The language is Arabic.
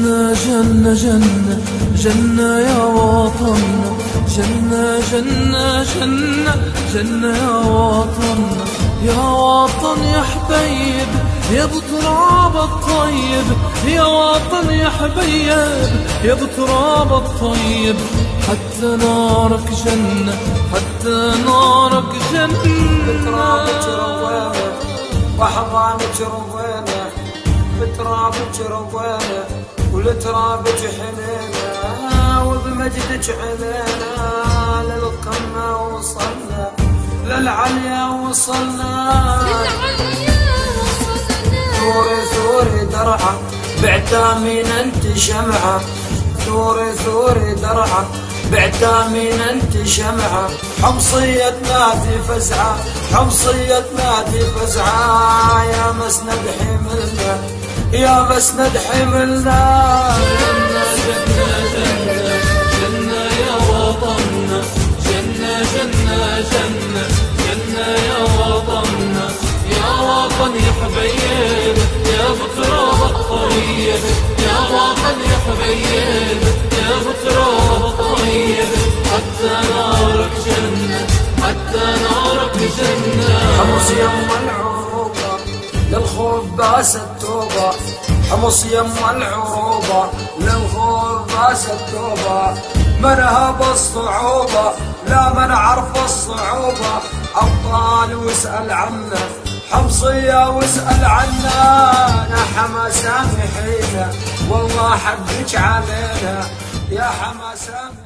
جنة جنة جنة جنة يا وطننا، جنة جنة جنة جنة يا وطننا، يا وطن يا حبيب يا بتراب الطيب، يا وطن يا حبيب يا بتراب الطيب، حتى نارك جنة حتى نارك جنة. بترابك روينا وحضانك روينا، بترابك روينا ولترابك حنينا، وبمجدك علينا للقمة وصلنا، للعليا وصلنا، ثوري ثوري درعا بعتامين انت شمعة، ثوري ثوري درعا بعتامين انت شمعة، حمصية نادي فزعة حمصية نادي فزعة، يا مسند حملنا يا مسند حملنا. جنة جنة جنة جنة يا وطننا، جنة جنة جنة جنة يا وطننا، يا وطن يا حبيب يا بتراب الطيب، يا وطن يا حبيب يا بتراب الطيب، حتى نارك جنة حتى نارك جنة. حمص يم العروبة للخوف باس التوبة، حمص يم العروبة للخوف باس التوبة، منها بالصعوبة لا من عرف الصعوبة، أبطال واسأل عنا حمصية واسأل عنا، يا حما سامحينا والله حقك علينا، يا حما سامحينا.